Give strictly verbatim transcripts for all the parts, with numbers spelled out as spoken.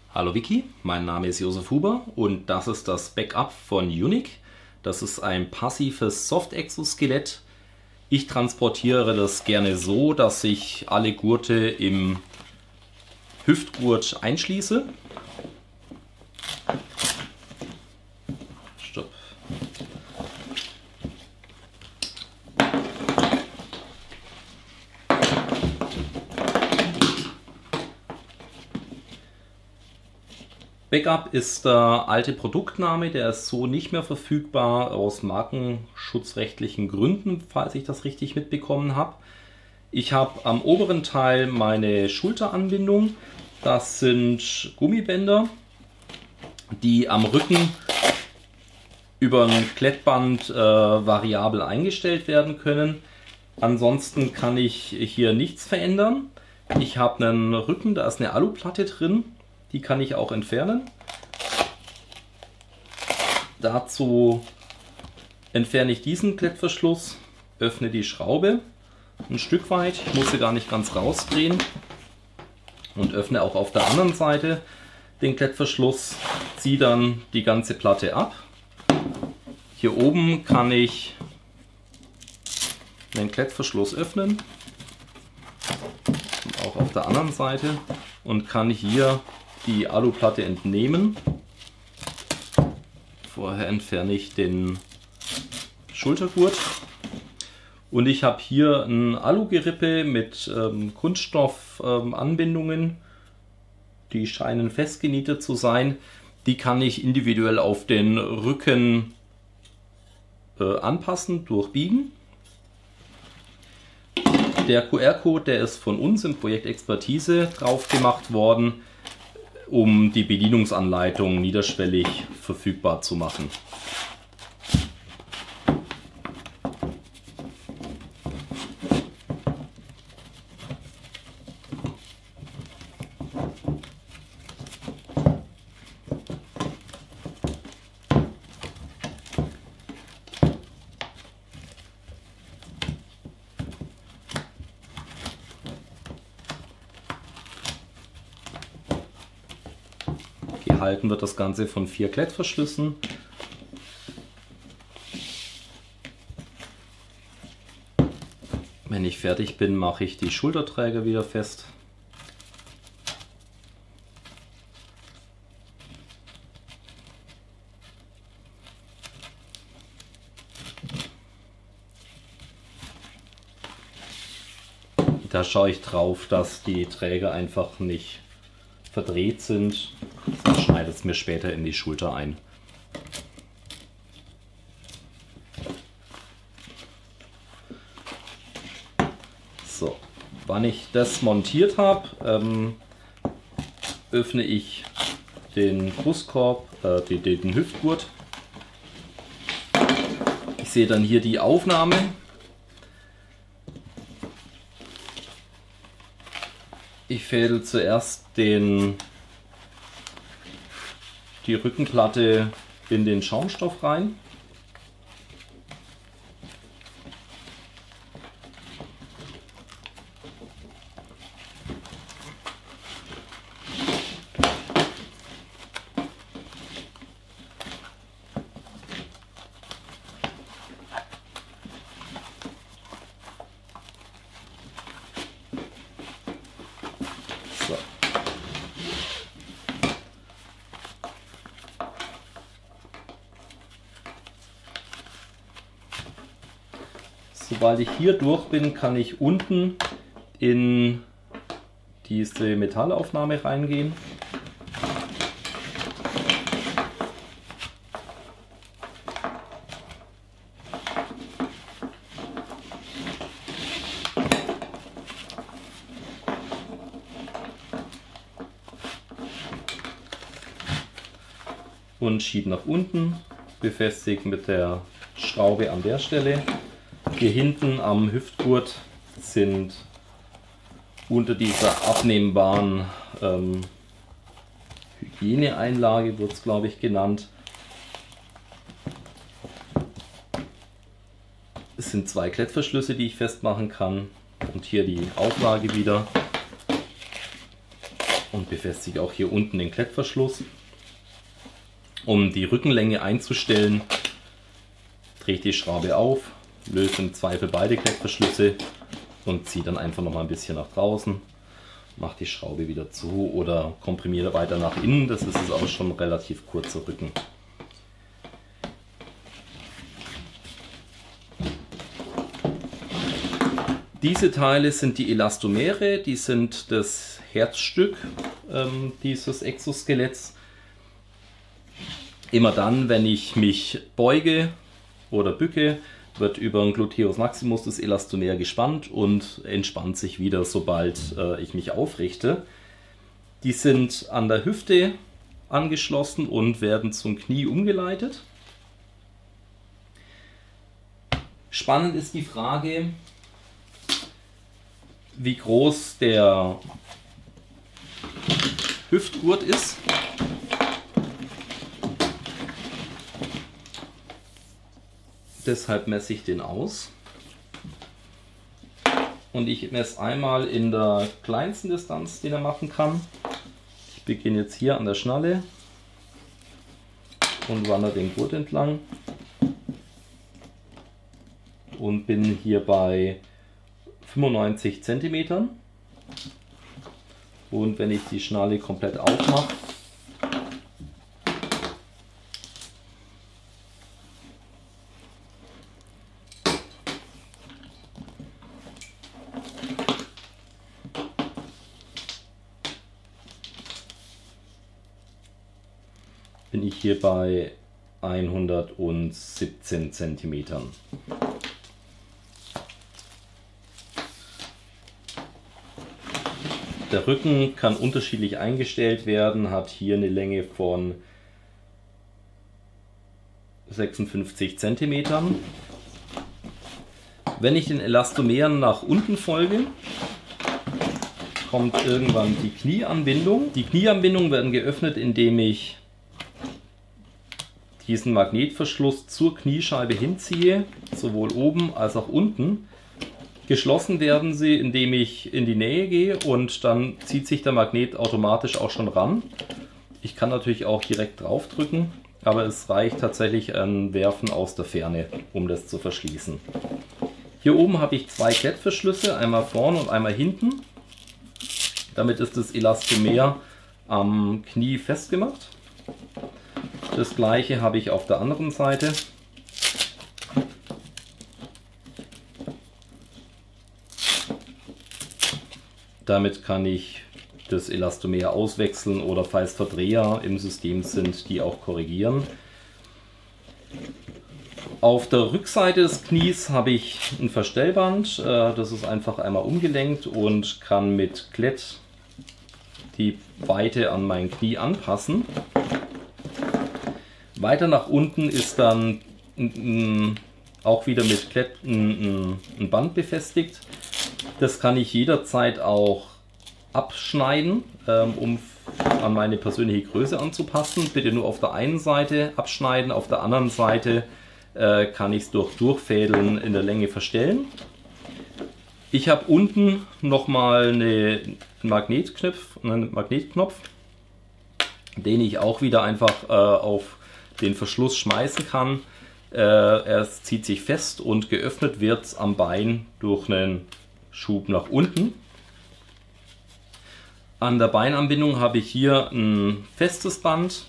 Hallo Vicky, mein Name ist Josef Huber und das ist das Backup von Unique. Das ist ein passives Soft-Exoskelett. Ich transportiere das gerne so, dass ich alle Gurte im Hüftgurt einschließe. Stopp. Backup ist der alte Produktname, der ist so nicht mehr verfügbar aus markenschutzrechtlichen Gründen, falls ich das richtig mitbekommen habe. Ich habe am oberen Teil meine Schulteranbindung. Das sind Gummibänder, die am Rücken über ein Klettband äh, variabel eingestellt werden können. Ansonsten kann ich hier nichts verändern. Ich habe einen Rücken, da ist eine Aluplatte drin. Die kann ich auch entfernen. Dazu entferne ich diesen Klettverschluss, öffne die Schraube ein Stück weit. Ich muss sie gar nicht ganz rausdrehen. Und öffne auch auf der anderen Seite den Klettverschluss, ziehe dann die ganze Platte ab. Hier oben kann ich den Klettverschluss öffnen. Und auch auf der anderen Seite. Und kann hier die Aluplatte entnehmen. Vorher entferne ich den Schultergurt. Und ich habe hier ein Alugerippe mit ähm, Kunststoffanbindungen. Ähm, die scheinen festgenietet zu sein. Die kann ich individuell auf den Rücken äh, anpassen, durchbiegen. Der Q R-Code, der ist von uns im Projekt Expertise drauf gemacht worden, um die Bedienungsanleitung niederschwellig verfügbar zu machen. Gehalten wird das Ganze von vier Klettverschlüssen. Wenn ich fertig bin, mache ich die Schulterträger wieder fest. Da schaue ich drauf, dass die Träger einfach nicht verdreht sind. Dann schneide es mir später in die Schulter ein. So, wann ich das montiert habe, ähm, öffne ich den Brustkorb, äh, den, den Hüftgurt. Ich sehe dann hier die Aufnahme. Ich fädel zuerst den, die Rückenplatte in den Schaumstoff rein. So. Sobald ich hier durch bin, kann ich unten in diese Metallaufnahme reingehen. Und schiebe nach unten, befestigt mit der Schraube an der Stelle. Hier hinten am Hüftgurt sind unter dieser abnehmbaren ähm, Hygieneeinlage, wird es glaube ich genannt, es sind zwei Klettverschlüsse, die ich festmachen kann. Und hier die Auflage wieder. und befestige auch hier unten den Klettverschluss. Um die Rückenlänge einzustellen, drehe ich die Schraube auf, löse im Zweifel beide Klettverschlüsse und ziehe dann einfach noch mal ein bisschen nach draußen, mache die Schraube wieder zu oder komprimiere weiter nach innen. Das ist es auch schon ein relativ kurzer Rücken. Diese Teile sind die Elastomere, die sind das Herzstück ähm, dieses Exoskeletts. Immer dann, wenn ich mich beuge oder bücke, wird über den Gluteus Maximus das Elastomer gespannt und entspannt sich wieder, sobald äh, ich mich aufrichte. Die sind an der Hüfte angeschlossen und werden zum Knie umgeleitet. Spannend ist die Frage, wie groß der Hüftgurt ist. Deshalb messe ich den aus. Und ich messe einmal in der kleinsten Distanz, die er machen kann. Ich beginne jetzt hier an der Schnalle und wandere den Gurt entlang. Und bin hier bei fünfundneunzig Zentimetern. Und wenn ich die Schnalle komplett aufmache, bin ich hier bei hundertsiebzehn Zentimetern. Der Rücken kann unterschiedlich eingestellt werden, hat hier eine Länge von sechsundfünfzig Zentimetern. Wenn ich den Elastomeren nach unten folge, kommt irgendwann die Knieanbindung. Die Knieanbindungen werden geöffnet, indem ich diesen Magnetverschluss zur Kniescheibe hinziehe, sowohl oben als auch unten. Geschlossen werden sie, indem ich in die Nähe gehe und dann zieht sich der Magnet automatisch auch schon ran. Ich kann natürlich auch direkt drauf drücken, aber es reicht tatsächlich ein Werfen aus der Ferne, um das zu verschließen. Hier oben habe ich zwei Klettverschlüsse, einmal vorne und einmal hinten. Damit ist das Elastomer am Knie festgemacht. Das gleiche habe ich auf der anderen Seite. Damit kann ich das Elastomer auswechseln oder falls Verdreher im System sind, die auch korrigieren. Auf der Rückseite des Knies habe ich ein Verstellband. Das ist einfach einmal umgelenkt und kann mit Klett die Weite an mein Knie anpassen. Weiter nach unten ist dann auch wieder mit Klett ein Band befestigt. Das kann ich jederzeit auch abschneiden, um an meine persönliche Größe anzupassen. Bitte nur auf der einen Seite abschneiden, auf der anderen Seite kann ich es durch Durchfädeln in der Länge verstellen. Ich habe unten nochmal eine Magnetknopf, einen Magnetknopf, den ich auch wieder einfach auf den Verschluss schmeißen kann. Er zieht sich fest und geöffnet wird es am Bein durch einen Schub nach unten. An der Beinanbindung habe ich hier ein festes Band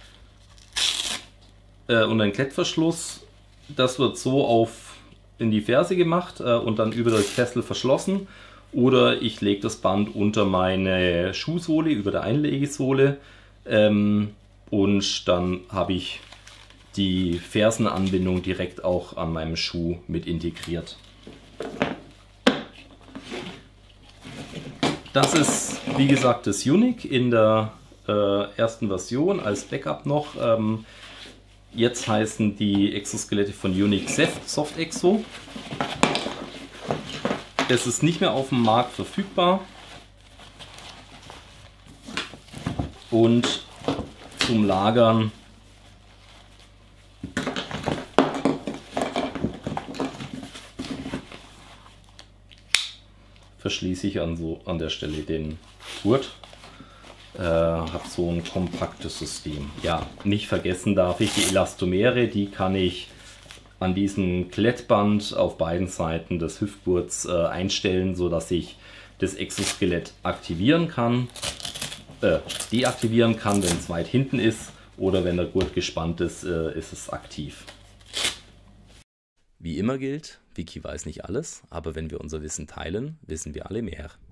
äh, und einen Klettverschluss. Das wird so auf in die Ferse gemacht äh, und dann über das Fessel verschlossen. Oder ich lege das Band unter meine Schuhsohle, über der Einlegesohle. Ähm, und dann habe ich die Fersenanbindung direkt auch an meinem Schuh mit integriert. Das ist, wie gesagt, das Unique in der äh, ersten Version als Backup noch. Ähm, jetzt heißen die Exoskelette von Unique Soft Exo. Es ist nicht mehr auf dem Markt verfügbar. Und zum Lagern verschließe ich an, so, an der Stelle den Gurt äh, habe so ein kompaktes System. Ja, nicht vergessen darf ich die Elastomere, die kann ich an diesem Klettband auf beiden Seiten des Hüftgurts äh, einstellen, sodass ich das Exoskelett aktivieren kann, äh, deaktivieren kann, wenn es weit hinten ist, oder wenn der Gurt gespannt ist, äh, ist es aktiv. Wie immer gilt, Wiki weiß nicht alles, aber wenn wir unser Wissen teilen, wissen wir alle mehr.